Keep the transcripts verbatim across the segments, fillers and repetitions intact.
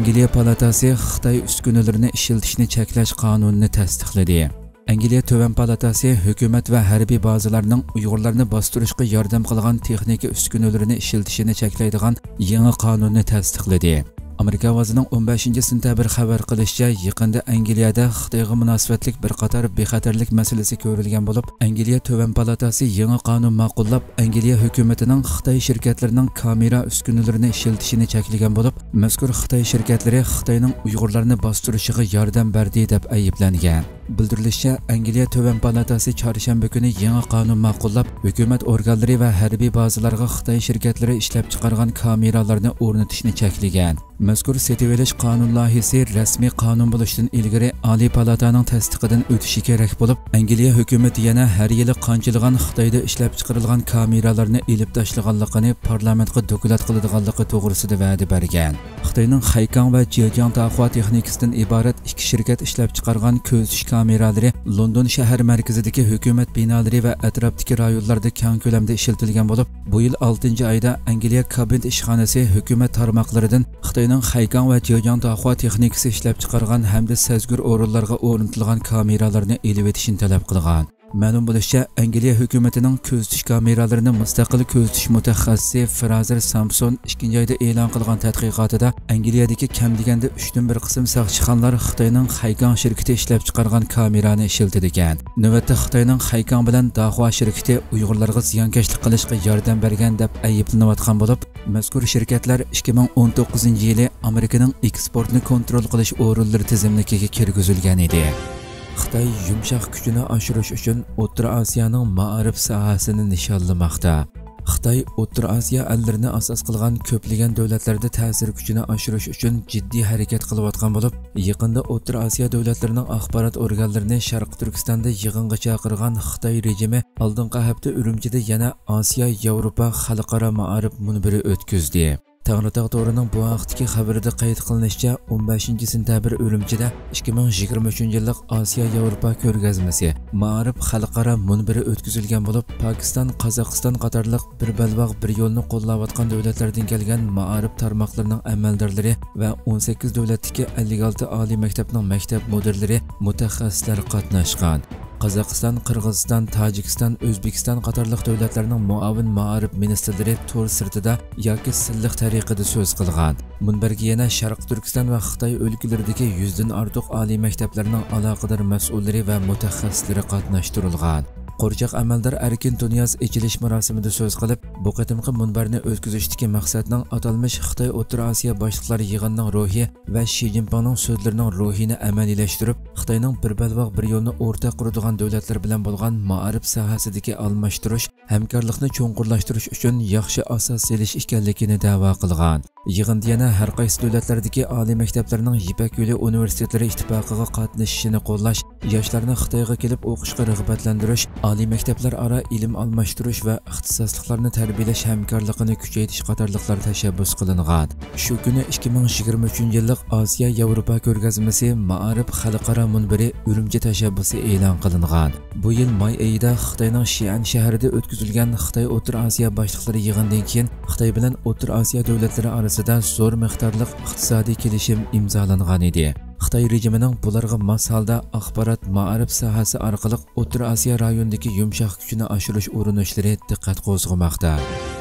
Angliya palatasi Xitoy uskunalarini ishlatishni cheklash qonunini tasdiqladi. Angliya Töven palatasi hukumat va harbiy bazalarning Uyg'urlarni bostirishga yordam qilgan texnika uskunalarini ishlatishini cheklaydigan yangi qonunni tasdiqladi. Amerika ovozining o'n beshinchi sentabr xabar qilishicha, yaqinda Angliyada Xitoyga munosabatlik bir qator bexatarlik masalasi ko'rilgan bo'lib, Angliya Töven palatasi yangi qonun ma'qullab, Angliya hukumatining Xitoy shirkatlarining kamera uskunalarini ishlatishini cheklagan bo'lib, mazkur Xitoy shirkatlari Xitoyning Uyg'urlarni bostirishiga yordam berdi deb ayblangan. Bildirilishicha, Angliya Töven palatasi chorshanba kuni yangi qonun ma'qullab, hukumat organlari va harbiy bazalarga Xitoy shirkatlari ishlab chiqargan kameralarni o'rnatishni cheklagan. Mazkur setivelish qonun loyihasi rasmiy qonun bo'lishidan ilgari Oliy palataning tasdiqidan o'tishi kerak bo'lib, Angliya hukumati yana har yili qanchilgan Xitoyda ishlab chiqarilgan kameralarni elib tashlaganligini parlamentga dokulat qiladiganligi to'g'risida va'da bergan. Xitoyning Haykang va Zhejiang Dahua texnikasidan iborat ikki shirkat ishlab chiqargan ko'zish kameralari London shahar markazidagi hukumat binolari va atrofdagi rayonlarda keng ko'lamda ishlatilgan bo'lib, bu yil oltinchi oyda Angliya kabinет ishxonasi hukumat tarmoqlaridan Xitoyning Haykang va Zhejiang Dahua texnikasi ishlab chiqargan hamda sezgur o'rinlarga o'rnatilgan kameralarni elib etishni talab qilgan. Ma'lum bo'lishicha, Angliya hukumatining ko'zitish kameralarini mustaqil ko'zitish mutaxassisi Fraser Sampson ikkinchi oyda e'lon qilgan tadqiqotida Angliyadagi kam deganda uchdan bir qism saqchixonlar Xitoyning Haykang shirkati ishlab chiqargan kamerani ishlatdi ekan. Navbatda Xitoyning Haykang bilan Dahua shirkati Uyg'urlarga ziyonkashlik qilishga yordam bergan deb ayblanayotgan bo'lib, mazkur shirkatlar ikki ming o'n to'qqizinchi yili Amerikaning eksportni kontrol qilish o'rinlari tizimligiga kirgizilgan edi. Xitoy yumshoq kuchini oshirish uchun O'rta Osiyoning ma'arif sohasini nishonlamoqda. Xitoy O'rta Osiyo allarini asos qilgan ko'plagan davlatlarda ta'sir kuchini oshirish uchun jiddiy harakat qilayotgan bo'lib, yaqinda O'rta Osiyo davlatlarining axborot organlarini Sharq Turkistonda yig'inga chaqirgan Xitoy rejimi oldingi hafta Urumchida yana Osiyo Yevropa xalqaro ma'arif munbiri o'tkazdi. Tağrıtaq to'rining bu vaqtdagi xabarida qayd qilinishicha, o'n beshinchi sentabr Urumchida ikki ming yigirma uchinchi yillik Osiyo Yevropa ko'rgazmasi ma'arif xalqaro munbiri o'tkazilgan bo'lib, Pokiston, Qozog'iston qatorliq bir balvoq bir yo'lni qo'llayotgan davlatlardan kelgan ma'arif tarmoqlarining amaldorlari va o'n sakkiz davlatdagi ellik olti oliy maktabning maktab mudirlari, mutaxassislar qatnashgan. Qozog'iston, Qirg'iziston, Tojikiston, O'zbekiston qatorliq davlatlarning muavin ma'arif ministrlari to'r sirtida yoki silliq tariqada so'z qilgan. Munbarga yana Sharq Turkiston va Xitoy o'lkalaridagi yuzdan ortiq oliy maktablarning aloqador mas'ullari va mutaxassislari qatnashtirilgan. Qo'rchoq amaldor Erkin Tunyaz ichilish marosimida so'z qilib, bu qatimqi munbarni o'tkazishdagi maqsadning atalmish Xitoy O'rta Osiyo boshliqlari yig'inining ruhi va Shi Jinpingning so'zlarining ruhini amaliylashtirib, Xitoyning bir balvoq bir yo'lni o'rtaq quradigan davlatlar bilan bo'lgan ma'arif sohasidagi almashtirish, hamkorlikni cho'nqurlashtirish uchun yaxshi asos solish ekanligini da'vo qilgan. Yig'inda yana har qaysi davlatlardagi oliy maktablarning Yipak yo'li universitetlari ittifoqiga qatnashishini qo'llash, yoshlarni Xitoyga kelib o'qishga rag'batlantirish, oliy maktablar aro ilm almashtirish va ixtisosliklarni tarbiyalash hamkorligini kuchaytirish qatorliqlar tashabbus qilingan. Shu kuni ikki ming yigirma uchinchi yillik Osiyo Yevropa ko'rgazmasi ma'arif xalqaro munbiri Urumchi tashabbusi e'lon qilingan. Bu yil may oyida Xitoyning Xi'an shahrida o'tkazilgan Xitoy O'rta Osiyo boshliqlari yig'inidan keyin Xitoy bilan O'rta Osiyo davlatlari orasida zo'r miqdorli iqtisodiy kelishim imzolangan edi. Xitoy rejimining bularga mos holda axborot ma'arif sohasi orqali O'rta Osiyo rayonidagi yumshoq kuchini oshirish urinishlari diqqat qo'zg'amoqda.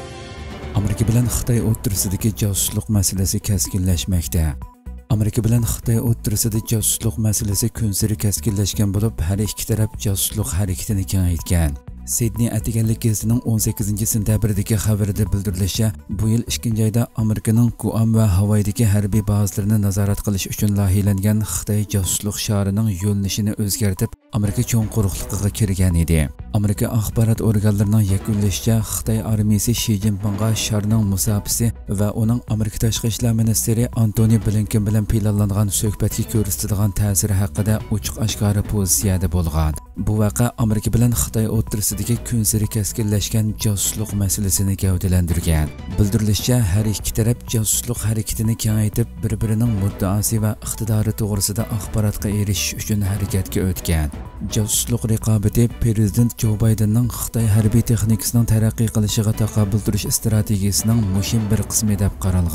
Amerika bilan Xitoy o'rtasidagi josuslik masalasi keskinlashmoqda. Amerika bilan Xitoy o'rtasida josuslik masalasi kun sari keskinlashgan bo'lib, har ikki taraf josuslik harakatini kengaytgan. Sydney Atiganlik gazetining o'n sakkizinchi sentabrdagi xabarida bildirilishicha, bu yil ikkinchi oyda Amerikaning Guam va Havaydagi harbiy bazalarini nazorat qilish uchun loyihalangan Xitoy josuslik sharining yo'nalishini o'zgartirib, Amerika cho'ng quruqligiga kirgan edi. Amerika axborot organlarining yakunlashicha, Xitoy armiyasi Shi Jinpingga sharning musofisi va uning Amerika tashqi ishlar ministri Antony Blinken bilan planlangan suhbatga ko'rsatadigan ta'siri haqida ochiq-oshkora pozitsiyada bo'lgan. Bu vaqa Amerika bilan Xitoy o'rtasidagi kun sari keskinlashgan josuslik masalasini gavdalantirgan. Bildirilishicha, har ikki taraf josuslik harakatini kengaytirib, bir-birining muddaosi va iqtidori to'g'risida axborotga erishish uchun harakatga o'tgan. Josuslik raqobati Prezident Jo Baydenning Xitoy harbiy texnikasining taraqqiy qilishiga taqobil turish strategiyasining muhim bir qismi deb qaralgan.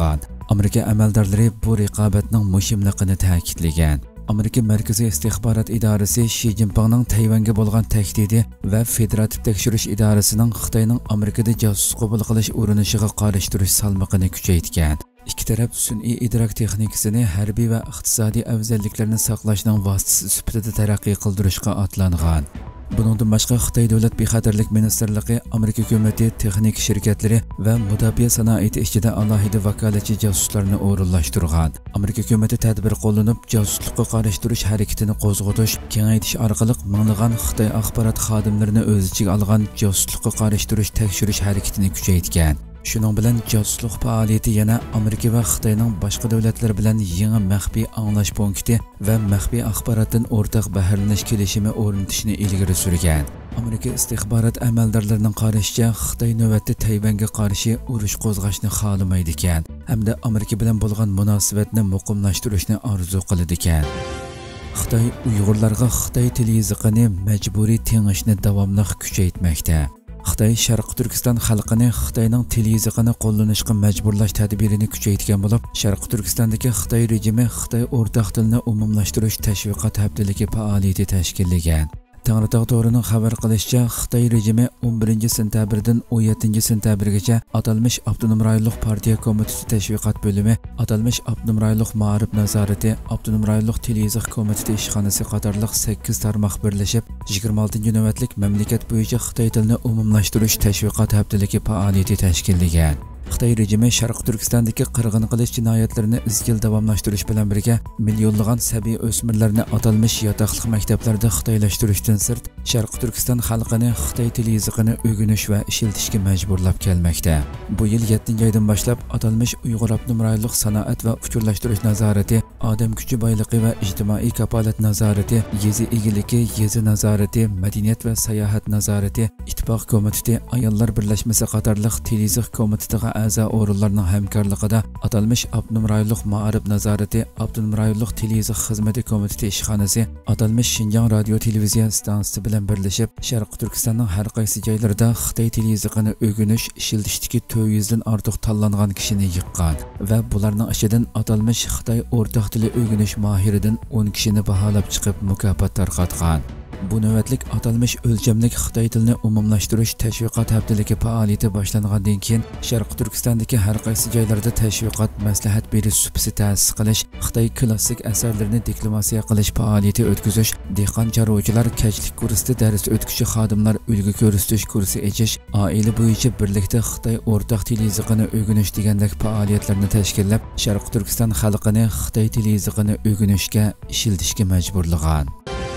Amerika amaldorlari bu raqobatning muhimligini ta'kidlagan. Amerika Markaziy istixborot idorasi Shi Jinpingning Tayvanga bo'lgan tahdidi va Federativ tekshirish idorasining Xitoyning Amerikada josus qabul qilish urinishiga qarshi turish salmoqini kuchaytirgan. İki taraf sun'iy idrok texnikasini harbiy va iqtisodiy afzalliklarni saqlashning vositasi sifatida taraqqiy qildirishga otlangan. Buningdan boshqa Xitoy davlat bexatarlik ministerligi Amerika hukumati texnik shirkatlari va mudofaa sanoati ichida alohida vakolatchi josuslarni o'rinlashtirgan. Amerika hukumati tadbir qo'llanib josuslikqa qarshi turish harakatini qo'zg'atish, kengaytirish orqali minglagan Xitoy axborot xodimlarini o'z ichiga olgan josuslikqa qarshi turish tekshirish harakatini kuchaytirgan. Shuning bilan josuslik faoliyati yana Amerika va Xitoyning boshqa davlatlar bilan yangi maxfiy anglash punkti va maxfiy axborotdan o'rtaq bahrlanish kelishimi o'rnatishni ilgari surgan. Amerika istixborot amaldorlarining qarashicha Xitoy navbatda Tayvanga qarshi urush qo'zg'ashni xohlamaydi ekan, hamda Amerika bilan bo'lgan munosabatni muqimlashtirishni orzu qiladi ekan. Xitoy Uyg'urlarga Xitoy tili yoziqini majburiy tengishni davomli kuchaytirmoqda. Xitoy Sharq Turkiston xalqini Xitoyning til yoziqini qo'llanishga majburlash tadbirini kuchaytirgan bo'lib, Sharq Turkistondagi Xitoy rejimi Xitoy o'rtaq tilni umumlashtirish tashviqot haftaligi faoliyati tashkillagan. Tangritog' to'rining xabar qilishicha, Xitoy rejimi o'n birinchi sentabrdan o'n yettinchi sentabrgacha atalmish Avtonom rayonlik partiya komiteti tashviqot bo'limi, atalmish Avtonom rayonlik ma'rif nazorati, Avtonom rayonlik til yoziq komiteti ishxonasi qatorliq sakkiz tarmoq birlashib yigirma oltinchi navbatlik mamlakat bo'yicha Xitoy tilini umumlashtirish tashviqot haftaligi faoliyati tashkillagan. Xitoy rejimi Sharq Turkistondagi qirg'in qilish jinoyatlarini izchil davomlashtirish bilan birga millionlagan sabiy o'smirlarni atalmish yotoqliq maktablarda xitoylashtirishdan sirt Sharq Turkiston xalqini Xitoy tili yoziqini o'rganish va ishlatishga majburlab kelmoqda. Bu yil yettinchi oydan boshlab atalmish Uyg'ur Avtonom rayonlik sanoat va uchurlashtirish nazorati, odam kuchi boyligi va ijtimoiy kafolat nazorati, yezi egiligi, yezi nazorati, madaniyat va sayohat nazorati, ittifoq komiteti, ayollar birlashmasi qatorliq til yoziq komitetiga a'zo o'rinlarning hamkorligida atalmish Avtonom rayonlik ma'rif nazorati, Avtonom rayonlik til yoziq xizmati komiteti ishxonasi, atalmish Shinjong radio televiziya stansiyasi bilan birlashib Sharq Turkistonning har qaysi joylarida Xitoy til yoziqini o'rganish, ishlatishdagi to'rt yuzdan ortiq tanlangan kishini yiqqan va bularning ichidan atalmish Xitoy o'rtaq tili o'rganish mohiridan o'n kishini baholab chiqib mukofot tarqatgan. Bu navbatlik atalmish o'lchamlik Xitoy tilini umumlashtirish tashviqot haftaligi faoliyati boshlangandan keyin Sharq Turkistondagi har qaysi joylarda tashviqot, maslahat berish supasi ta'sis qilish, Xitoy klassik asarlarini deklamatsiya qilish faoliyati o'tkazish, dehqon chorvachilar kechlik kursda dars o'tkishi xodimlar ulgu ko'rsatish kursi echish, oila bo'yicha birlikda Xitoy o'rtaq til yoziqini o'rganish degandek faoliyatlarni tashkillab, Sharq Turkiston xalqini Xitoy til yoziqini o'rganishga, ishlatishga majburlagan.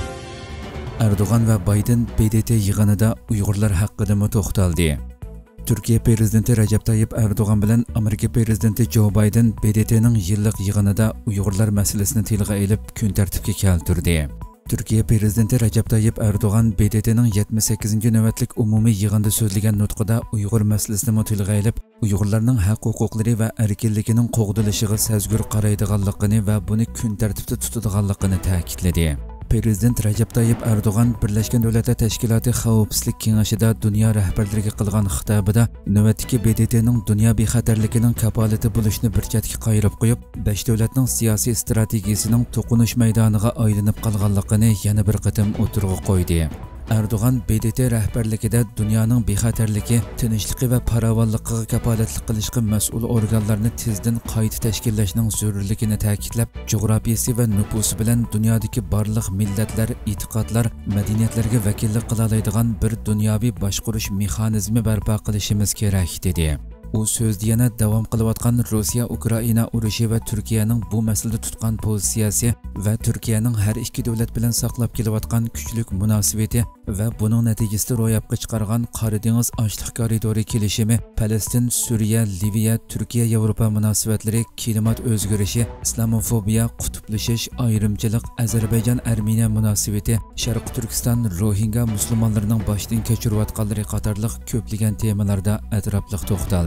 Erdoğan ve Biden B D T yig'inida Uyg'urlar haqida to'xtaldi. Turkiya prezidenti Recep Tayyip Erdoğan bilan Amerika prezidenti Joe Biden B D T'ning yillik yig'inida Uyg'urlar masalasini tilga olib kun tartibga keltirdi. Turkiya prezidenti Recep Tayyip Erdoğan B D T'ning yetmish sakkizinchi navbatlik umumiy yig'inda so'zlagan nutqida Uyg'ur masalasini tilga olib, Uyg'urlarning haq-huquqlari va erkinligining qo'g'dilishiga sezgur qaraydiganligini va buni kun tartibda tutadiganligini ta'kidladi. Prezident Recep Tayyip Erdoğan Birleşken Devletler Teşkilatı Xavfsizlik Kengashida dunyo rahbarlariga qilgan xitobida navbatdagi B D T'ning dunyo bexatarligining kapolati bo'lishni bir chetga qayirib qo'yib, besh davlatning siyosiy strategiyasining to'qinish maydoniga aylanib qolganligini yana bir qatam o'tirg'i qo'ydi. Erdoğan B D T rahbarligida dunyoning bexatarligi, tinchligi va farovonligiga kapolatlik qilishga mas'ul organlarni tezdan qayta tashkillashning zarurligini ta'kidlab, jo'grafiyasi va nufusi bilan dunyodagi barliq millatlar, e'tiqodlar, madaniyatlarga vakillik qila oladigan bir dunyoviy boshqarish mexanizmi barpo qilishimiz kerak dedi. U so'zda yana davom qilayotgan Rossiya-Ukraina urushi va Turkiyaning bu masalada tutgan pozitsiyasi va Turkiyaning har ikki davlat bilan saqlab kelayotgan kuchli munosabati va buning natijasida ro'yobga chiqargan Qora dengiz ochliq koridori kelishimi, Falastin, Suriya, Liviya, Turkiya, Yevropa munosabatlari, klimat o'zgarishi, islamofobiya, qutblashish, ayrimchilik, Ozarbayjon-Armeniya munosabati, Sharq Turkiston, Rohingya musulmonlarining boshdan kechirayotganlari qatorliq ko'plagan temalarda atrofliq to'xtaldi.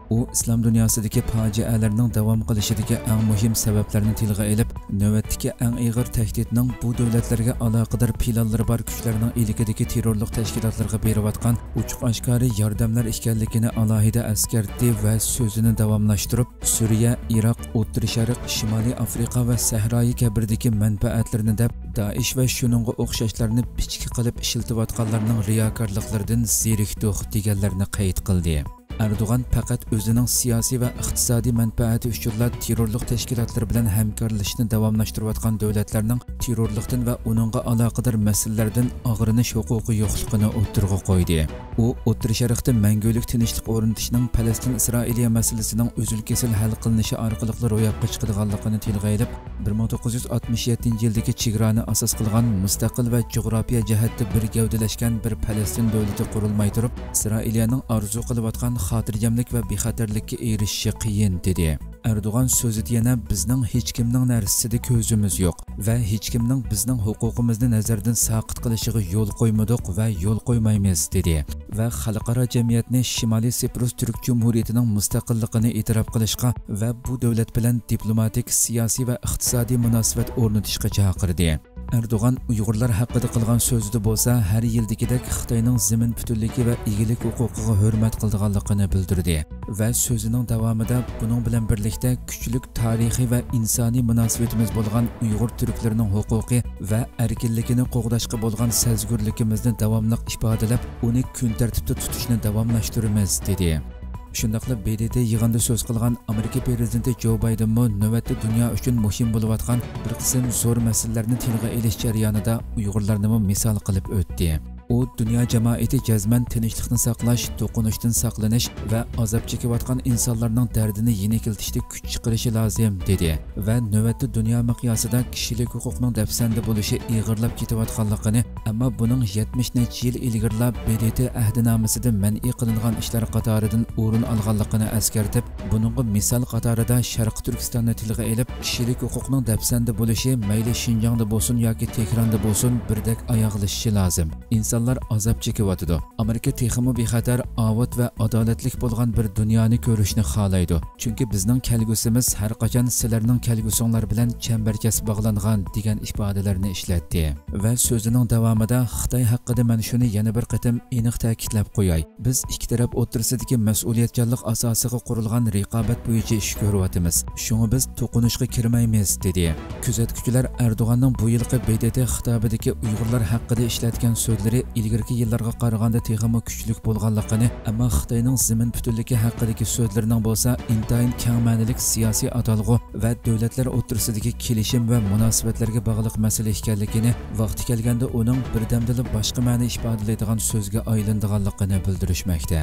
U islom dunyosidagi fojialarning davom qilishidagi eng muhim sabablarni tilga olib, navbatdagi eng og'ir tahdidning bu davlatlarga aloqador planlari bor kuchlarning ilikidagi terrorlik tashkilotlarga berayotgan ochiq-oshkora yordamlar ekanligini alohida eskartdi va so'zini davomlashtirib, Suriya, Iroq, O'rta Sharq, Shimoliy Afrika va Sahroyi kabrdagi manfaatlarini deb Daesh va shuningga o'xshashlarni pichki qilib ishlatayotganlarning riyokorliklaridan zerikdik deganlarni qayd qildi. Erdoğan faqat o'zining siyosiy va iqtisodiy manfaati uchun terrorlik tashkilotlari bilan hamkorlashishni davomlashtirayotgan davlatlarning terrorlikdan va uningga aloqador masalalardan og'rinish huquqi yo'qligini o'tirg'a qo'ydi. U O'rta Sharqda mangulik tinchlik o'rnatishning Falastin-Isroiliya masalasining uzil-kesil hal qilinishi orqali ro'yobga chiqadiganligini tilga olib, bir ming to'qqiz yuz oltmish yettinchi yildagi chegarani asos qilgan mustaqil va jo'g'rofiya jihatda bir gavdalashgan bir Falastin davlati qurilmay turib, Isroiliyaning orzu qilayotgan xotirjamlik va bexatarlikka erishishi qiyin dedi. Erdoğan so'zida yana bizning hech kimning narsasida ko'zimiz yo'q va hech kimning bizning huquqimizni nazardan saqit qilishiga yo'l qo'ymadik va yo'l qo'ymaymiz dedi. Va xalqaro jamiyatni Shimoliy Siprus Turk Jumhuriyatining mustaqilligini e'tirof qilishga va bu davlat bilan diplomatik, siyosiy va iqtisodiy munosabat o'rnatishga chaqirdi. Erdoğan Uyg'urlar haqida qilgan so'zida bo'lsa, har yildagidek Xitoyning zamin butunligi va egilik huquqiga hurmat qilganligini bildirdi va so'zining davomida buning bilan birlikda kuchlik tarixiy va insoniy munosabatimiz bo'lgan Uyg'ur turklarining huquqi va erkinligini qo'g'dashga bo'lgan sezgurligimizni davomli ifodalab, uni kun tartibda tutishni davomlashtiramiz dedi. Shundaqla B D T yig'inda so'z qilgan Amerika prezidenti Joe Biden mo navbatda dunyo uchun muhim bo'layotgan bir qism zo'r masalalarni tilga olish jarayonida Uyg'urlarni misol qilib o'tdi. U dunyo jamoati jazman tinchlikni saqlash, to'qinishdan saqlanish va azob chekayotgan insonlarning dardini yengiltishda kuch chiqarishi lozim dedi va navbatda dunyo miqyosida kishilik huquqning dafsanda bo'lishi ig'irlab ketayotganligini, ammo buning yetmish necha yil ilgirlab B D T ahdinomasida man'iy qilingan ishlar qatoridan o'rin olganligini eskartib, buningga misol qatorida Sharq Turkistonni tilga olib, kishilik huquqning dafsanda bo'lishi mayli Shinjongda bo'lsin yoki Tehronda bo'lsin birdek oyoqlashishi lozim. İnsanlar azob chekyapti. Amerika texmi bexatar, avod va adolatlik bo'lgan bir dunyoni ko'rishni xohlaydi. Chunki bizning kelgusimiz har qachon sizlarning kelgusinglar bilan chambarchas bog'langan degan ifodalarni ishlatdi. Va so'zining davomida Xitoy haqida men shuni yana bir qatim aniq ta'kidlab qo'yay. Biz ikki taraf o'rtasidagi mas'uliyatchanlik asosiga qurilgan raqobat bo'yicha ish ko'ryapmiz. Shunga biz to'qinishga kirmaymiz dedi. Kuzatuvchilar Erdo'g'anning bu yilgi B D T xitobidagi Uyg'urlar haqida ishlatgan so'zlari ilgirki yillarga qaraganda texmi kuchlik bo'lganligini, ammo Xitoyning zamin butunligi haqidagi so'zlarining bo'lsa intayin keng ma'nilik siyosiy atalg'u va davlatlar o'rtasidagi kelishim va munosabatlarga bog'liq masala ekanligini, vaqti kelganda uning birdamda boshqa ma'no ifodalaydigan so'zga aylanadiganligini bildirishmoqda.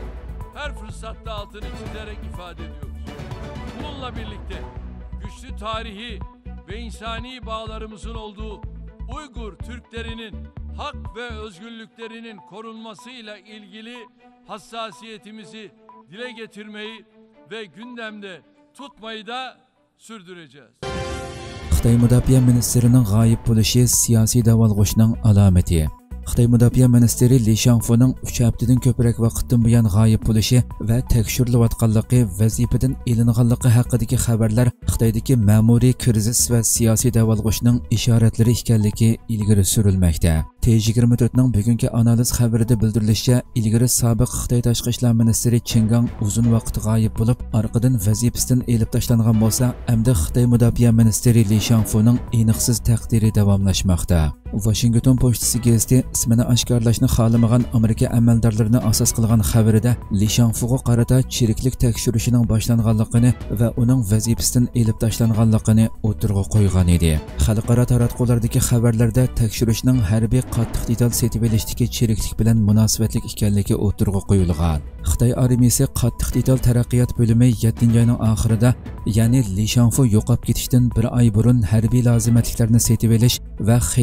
Her fırsatta altını çizerek ifade ediyoruz. Bununla birlikte güçlü tarihi ve insani bağlarımızın olduğu Uygur Türklerinin hak ve özgürlüklerinin korunmasıyla ilgili hassasiyetimizi dile getirmeyi ve gündemde tutmayı da sürdüreceğiz. Xitoy Mudofaa ministrining g'oyib bo'lishi siyosiy davolg'ishning alomati. Xitoy Mudofaa ministri Li Shangfuning uch haftadan ko'proq vaqtdan buyon g'oyib bo'lishi va tekshirilayotganligi, vazifadan ilinganligi haqidagi xabarlar Xitoydagi ma'muriy krizis va siyosiy davolg'ishning ishoratlari ekanligi ilgari surilmoqda. T yigirma to'rt ning bugungi analiz xabarida bildirilishicha, ilgari sobiq Xitoy tashqi ishlar ministri Qin Gang uzun vaqt g'oyib bo'lib, orqadan vazifasidan elib tashlangan bo'lsa, endi Xitoy Mudofaa ministri Li Shangfuning aniqsiz taqdiri davomlashmoqda. Washington pochtasi gazeti ismini oshkorlashni xohlamagan Amerika amaldorlarini asos qilgan xabarida Li Shangfuga qarata chiriklik tekshirishining boshlanganligini va uning vazifasidan elib tashlanganligini o'tirg'a qo'ygan edi. Xalqaro taratqulardagi xabarlarda tekshirishning harbiy qattiq detal setib olishdagi chiriklik bilan munosabatlik ekanligi o'tirg'a qo'yilgan. Xitoy armiyasi qattiq detal taraqqiyot bo'limi yettinchi oyning oxirida, ya'ni Li Shangfu yo'qolib ketishdan bir oy burun harbiy lozimatliklarni setib olish va xaridorcha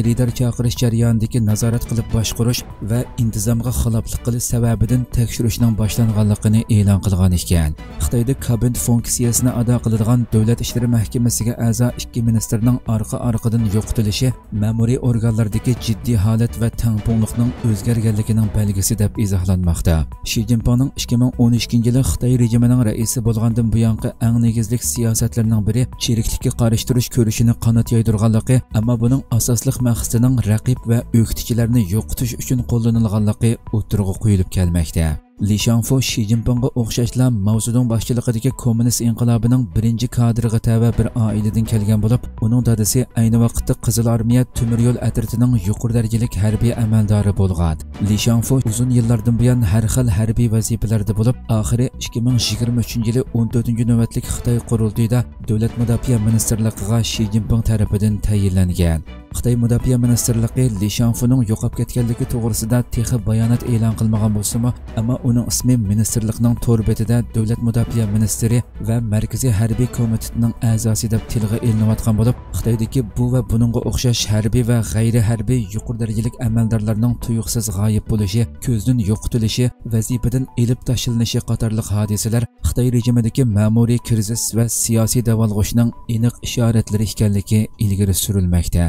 chaqirish jarayonidagi nazorat qilib boshqarish va intizomga xiloflik qilish sababidan tekshirishning boshlanganligini e'lon qilgan ekan. Xitoyda kabinet funksiyasini ado qiladigan davlat ishlari mahkamasiga a'zo ikki ministerning orqa-orqadan yo'qotilishi ma'muriy organlardagi jiddiy holat va tangpungliqning o'zgarganligining belgisi deb izohlanmoqda. Shi Jinpingning ikki ming o'n ikkinchi yili Xitoy rejimining raisi bo'lgandan buyongi eng negizlik siyosatlarining biri chiriklikka qarshi turish ko'rishini qanot yoydirganligi, ammo buning asosli maqsadining raqib va o'qituvchilarni yo'qotish uchun qo'llanilganligi o'tirg'i qo'yilib kelmoqda. Li Shangfu Shi Jinpingga o'xshashla Mao Zedong boshchiligidagi kommunist inqilobining birinchi kadriga tava bir oiladan kelgan bo'lib, uning dadasi ayni vaqtda Qizil armiya temir yo'l atritining yuqori darajalik harbiy amaldori bo'lgan. Li Shangfu uzun yillardan buyon har xil harbiy vazifalarda bo'lib, oxiri ikki ming yigirma uchinchi yili o'n to'rtinchi navbatlik Xitoy qurultayida davlat mudofaa ministrligiga Shi Jinping tarafidan tayinlangan. Xitoy mudofaa ministrligi Li Shangfuning yo'qolib ketganligi to'g'risida texnik bayonot e'lon qilmagan bo'lsa-mu, ammo uning ismi ministerlikning to'r betida davlat mudofaa ministri va markaziy harbiy komitetining a'zosi deb tilga ilinayotgan bo'lib, Xitoydagi bu va buningga o'xshash harbiy va g'ayri harbiy yuqori darajalik amaldorlarning tuyuqsiz g'oyib bo'lishi, ko'zdan yo'qotilishi, vazifadan elib tashlanishi qatorliq hodisalar Xitoy rejimidagi ma'muriy krizis va siyosiy davolg'ishning aniq ishoratlari ekanligi ilgari surilmoqda.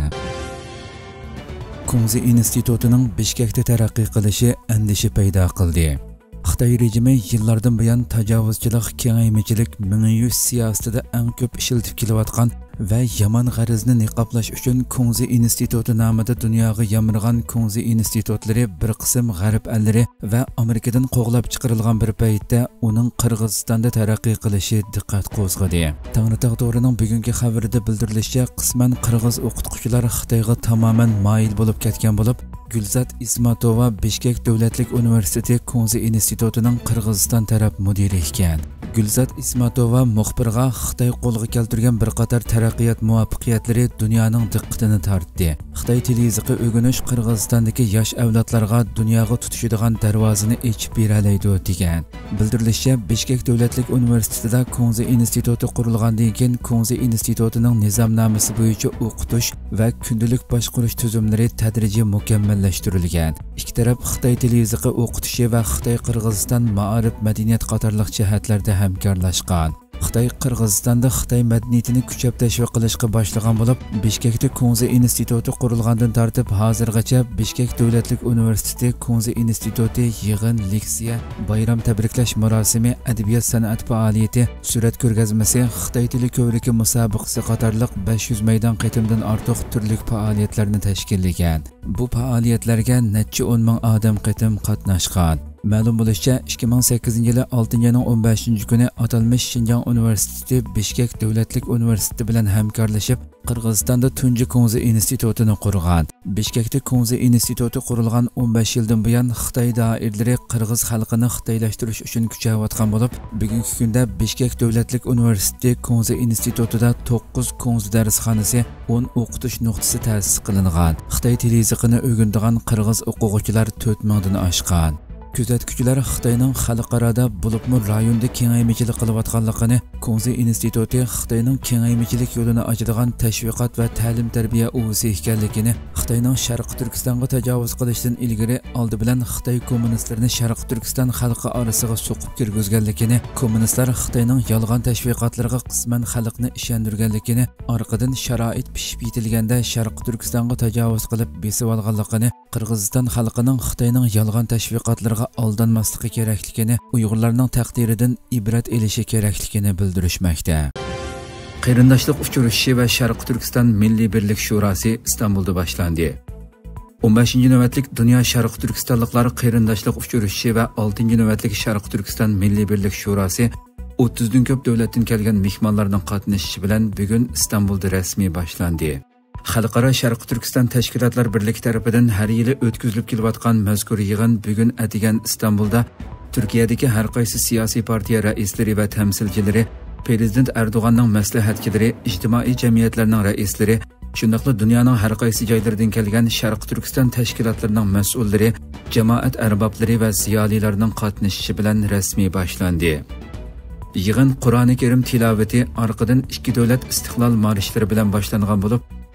Kunzi institutining Bishkekda taraqqiy qilishi andisha paydo qildi. Xitoy rejimi yillardan buyon tajovuzchilik, kengaymichilik, mingyuz siyosatida eng ko'p ishlatib kelayotgan va yomon g'arizni niqoblash uchun Kunzi instituti nomida dunyoga yamirgan Kunzi institutlari bir qism g'arb allari va Amerikadan qo'g'lab chiqarilgan bir paytda uning Qirg'izistonda taraqqiy qilishi diqqat qo'zg'adi. Tangritog' to'rining bugungi xabarida bildirilishicha, qisman qirg'iz o'qituvchilar Xitoyga tamoman moyil bo'lib ketgan bo'lib, Gulzat Ismatova Bishkek davlatlik universiteti Kunzi institutining Qirg'iziston taraf mudiri ekan. Gulzat Ismatova muxbirga Xitoy qo'lga keltirgan bir qator taraqqiyot muvaffaqiyatlari dunyoning diqqatini tortdi. Xitoy televiziqi o'rganish Qirg'izistondagi yosh avlodlarga dunyoga tutishadigan darvozani ochib beralaydi degan. Bildirilishicha, Bishkek davlatlik universitetida Kunzi instituti qurilgandan keyin Kunzi institutining nizomnomasi bo'yicha o'qitish va kundalik boshqarish tuzumlari tadrijiy mukammallashtirilgan. Ikki taraf Xitoy televiziqi o'qitishi va Xitoy Qirg'iziston ma'arif madaniyat qatorliq jihatlarda hamkorlashgan. Xitoy Qirg'izistonda Xitoy madaniyatini kuchab tashviq qilishga boshlagan bo'lib, Bishkekda Kunzi instituti qurilgandan tortib hozirgacha Bishkek davlatlik universiteti Kunzi instituti yig'in, leksiya, bayram tabriklash marosimi, adabiyot san'at faoliyati, surat ko'rgazmasi, Xitoy tili ko'riki musobaqasi qatorliq besh yuz maydon qitimdan ortiq turli faoliyatlarni tashkillagan. Bu faoliyatlarga necha o'n ming odam qitim qatnashgan. Ma'lum bo'lishicha, ikki ming sakkizinchi yili oltinchi oyning o'n beshinchi kuni atalmish Xinjiang universiteti Bishkek davlatlik universiteti bilan hamkorlashib Qirg'izistonda tunji Kunzi institutini qurgan. Bishkekda Kunzi instituti qurilgan o'n besh yildan buyon Xitoy doiralari qirg'iz xalqini xitoylashtirish uchun kuchayotgan bo'lib, bugungi kunda Bishkek davlatlik universiteti Kunzi institutida to'qqiz Kunzi darsxonasi, o'n o'qitish nuqtasi ta'sis qilingan. Xitoy televiziqini o'rganadigan qirg'iz o'quvchilar to'rt mingdan oshgan. Kuzatuvchilar Xitoyning xalqaroda bo'libmi rayonda kengaymichilik qilayotganligini, Kunzi instituti Xitoyning kengaymichilik yo'lini ochadigan tashviqot va ta'lim tarbiya o'zi ekanligini, Xitoyning Sharq Turkistonga tajovuz qilishdan ilgari oldi bilan Xitoy kommunistlarini Sharq Turkiston xalqi orasiga so'qib kirgizganligini, kommunistlar Xitoyning yolg'on tashviqotlariga qisman xalqni ishontirganligini, orqadan sharoit pishib yetilganda Sharq Turkistonga tajovuz qilib besib olganligini, Qirg'iziston xalqining Xitoyning yolg'on tashviqotlariga aldanmasligi kerakligini, Uyg'urlarning taqdiridan ibrat elishi kerakligini bildirishmoqda. Qarindoshlik uchrashuvi va Sharq Turkiston Milliy birlik shurosi Istanbulda boshlandi. o'n beshinchi navbatlik Dunyo Sharq Turkistonliklari qarindoshlik uchrashuvi va oltinchi navbatlik Sharq Turkiston Milliy birlik shurosi o'ttizdan ko'p davlatdan kelgan mehmonlarning qatnashishi bilan bugun Istanbulda rasmiy boshlandi. Xalqaro Sharq Turkiston tashkilotlar birligi tarafidan har yili o'tkazilib kelayotgan mazkur yig'in bugun atigan Istanbulda Turkiyadagi har qaysi siyosiy partiya raislari va tamsilchilari, Prezident Erdo'g'anning maslahatchilari, ijtimoiy jamiyatlarning raislari, shundaqla dunyoning har qaysi joylaridan kelgan Sharq Turkiston tashkilotlarining mas'ullari, jamoat arboblari va ziyolilarning qatnashishi bilan rasmiy boshlandi. Yig'in Qur'oni Karim tilovati orqadan ikki davlat istiqlol marshlari bilan boshlangan bo'lib,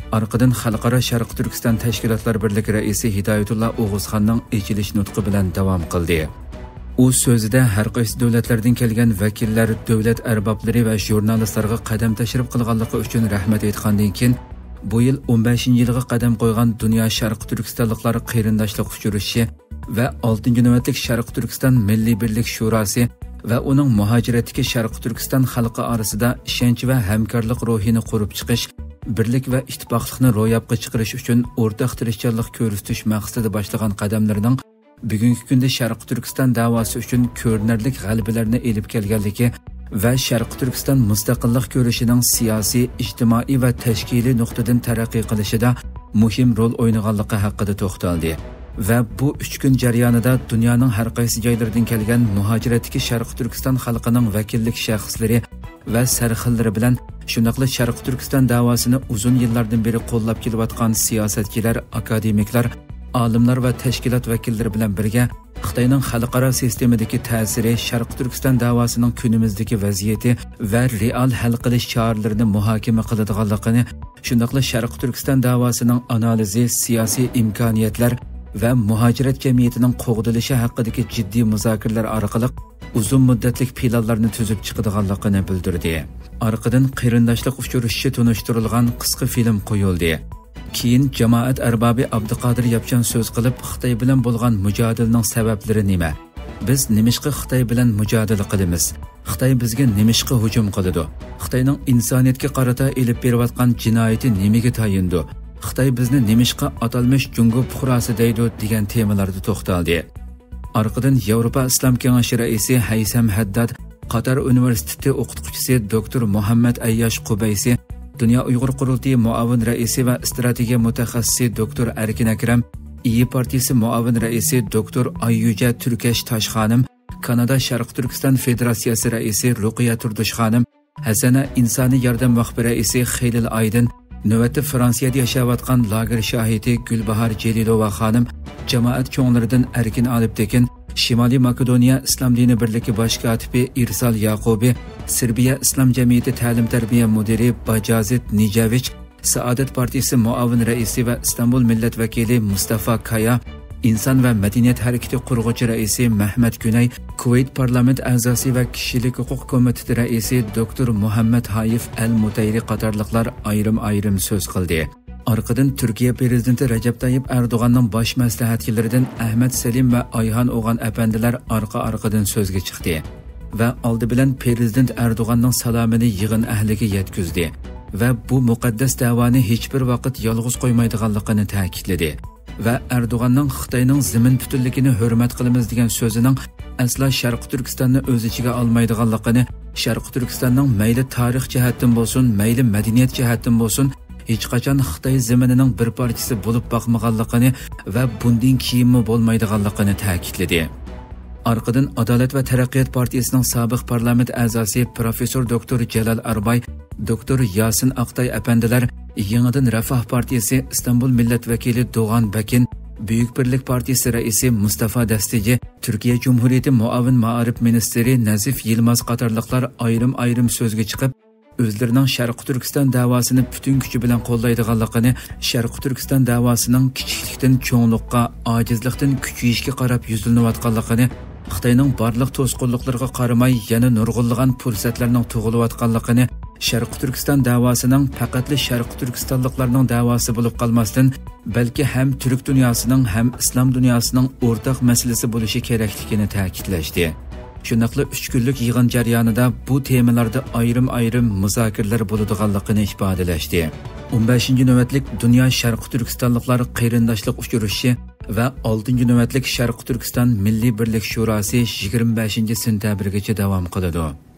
Arqadan Xalqaro Sharq Turkiston Tashkilotlar Birligi raisi Hidoyatullo O'g'izxonning echilish nutqi bilan davom qildi. U so'zida har qaysi davlatlardan kelgan vakillar, davlat arboblari va jurnalistlarga qadam tashrif qilganligi uchun rahmat aytgandan keyin bu yil o'n beshinchi yilga qadam qo'ygan Dunyo Sharq Turkistonliklar qarindoshlik uchrashishi va oltinchi navbatlik Sharq Turkiston Milliy Birlik Shurosi va uning muhojiratdagi Sharq Turkiston xalqi orasida ishonch va hamkorlik ruhini qurib chiqish, birlik va ittifoqlikni ro'yobga chiqarish uchun o'rtaq tirishchanlik ko'rsatish maqsadida boshlagan qadamlarining bugungi kunda Sharq Turkiston da'vosi uchun ko'rinarli g'alabalarni elib kelganligi va Sharq Turkiston mustaqillik ko'rishining siyosiy, ijtimoiy va tashkiliy nuqtadan taraqqiy qilishida muhim rol o'ynaganligi haqida to'xtaldi. Va bu uch kun jarayonida dunyoning har qaysi joylaridan kelgan muhojiratdagi Sharq Turkiston xalqining vakillik shaxslari va sarxillari bilan shunaqla Sharq Turkiston da'vosini uzun yillardan beri qo'llab kelayotgan siyosatchilar, akademiklar, olimlar va tashkilot vakillari bilan birga Xitoyning xalqaro sistemadagi ta'siri, Sharq Turkiston da'vosining kunimizdagi vaziyati va real hal qilish choralarini muhokama qiladiganligini, shunaqla Sharq Turkiston da'vosining analizi, siyosiy imkoniyatlar va muhojirat jamiyatining qo'g'dilishi haqidagi jiddiy muzokaralar orqali uzun muddatlik planlarni tuzib chiqadiganligini bildirdi. Orqadan qarindoshlik uchrashishi tunishtirilgan qisqa film qo'yildi. Keyin jamoat arbobi Abduqodir Yapchan so'z qilib, Xitoy bilan bo'lgan mujodalaning sabablari nima? Biz nimishqa Xitoy bilan mujodala qilamiz? Xitoy bizga nimishqa hujum qiladi? Xitoyning insoniyatga qarata elib berayotgan jinoyati nimaga tayindi? Xitoy bizni nimishqa atalmish Jungo puhrasi deydi degan temalarda to'xtaldi. Orqadan Yevropa Islom Kengashi raisi Haysam Haddad, Qatar universiteti o'qituvchisi doktor Muhammad Ayyash Qubaysi, Dünya Uyg'ur Qurultiyi muavin raisi va strategiya mutaxassisi doktor Erkin Akram, İyi Partisi muavin raisi doktor Ayyuja Turkesh Toshxonim, Kanada Sharq Turkiston Federatsiyasi raisi Ruqiya Turdushxonim, Hasana insoniy yordam vaqfi raisi Xelil Aydin, navbatda Fransiyada yashayotgan lager shohidi Gulbahor Jelilova xonim, jamoat cho'nglaridan Erkin Alibtekin, Shimoliy Makedoniya Islom dini birligi bosh kotibi Irsal Yaqubi, Serbiya Islom jamiyati ta'lim-tarbiya mudiri Bajazit Nijavich, Saodat partiyasi muavin raisi va Istanbul millat vakili Mustafa Kaya, inson va madaniyat harakati qurg'uvchi raisi Mahmad Kunay, Kuvayt parlament a'zosi va kishilik huquq komiteti raisi doktor Muhammad Hayif Al-Mutayri qatorliqlar ayrim-ayrim so'z qildi. Orqadan Turkiya prezidenti Recep Tayyip Erdo'g'anning bosh maslahatchilaridan Ahmad Salim va Ayhan O'g'an apandilar orqa-orqadan so'zga chiqdi va oldi bilan prezident Erdo'g'anning salomini yig'in ahliga yetkazdi va bu muqaddas da'voni hech bir vaqt yolg'iz qo'ymaydiganligini ta'kidladi va Erdo'g'anning Xitoyning zamin butunligini hurmat qilamiz degan so'zining aslo Sharq Turkistonni o'z ichiga olmaydiganligini, Sharq Turkistonning mayli tarix jihatdan bo'lsin, mayli madaniyat jihatdan bo'lsin, hech qachon Xitoy zaminining bir parchasi bo'lib boqmaganligini va bundan keyinmi bo'lmaydiganligini ta'kidladi. Orqadan Adolat va taraqqiyot partiyasining sobiq parlament a'zosi professor doktor Jalal Arbay, doktor Yasin Aqtay apandilar, yangidan Rafoh partiyasi Istanbul millat vakili Doğan Bakin, Büyük Birlik partiyasi raisi Mustafa Dasteci, Türkiye Cumhuriyeti muavin ma'arif ministri Nazif Yilmaz qatorliqlar ayrim-ayrim so'zga chiqib, o'zlarining Sharq Turkiston da'vosini butun kuchi bilan qo'llaydiganligini, Sharq Turkiston da'vosining kichiklikdan cho'nglikqa, ojizlikdan kuchayishga qarab yuzilayotganligini, Xitoyning barliq to'sqinliklariga qaramay yana nurg'unlagan fursatlarning tug'ilayotganligini, Sharq Turkiston da'vosining faqatli Sharq Turkistonliklarning da'vosi bo'lib qolmasdan, balki ham Turk dunyosining ham islom dunyosining o'rtaq masalasi bo'lishi kerakligini ta'kidlashdi. Shunaqla uch kunlik yig'in jarayonida bu temalarda ayrim-ayrim muzokaralar bo'ladiganligini ifodalashdi. o'n beshinchi navbatlik Dunyo Sharq Turkistonliklar qarindoshlik uchrashishi va oltinchi navbatlik Sharq Turkiston Milliy Birlik Shurosi yigirma beshinchi sentabrgacha davom qiladi.